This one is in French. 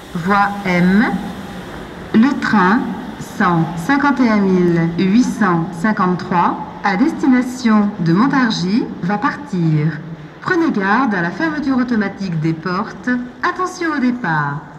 Voie M. Le train 151 853 à destination de Montargis va partir. Prenez garde à la fermeture automatique des portes. Attention au départ.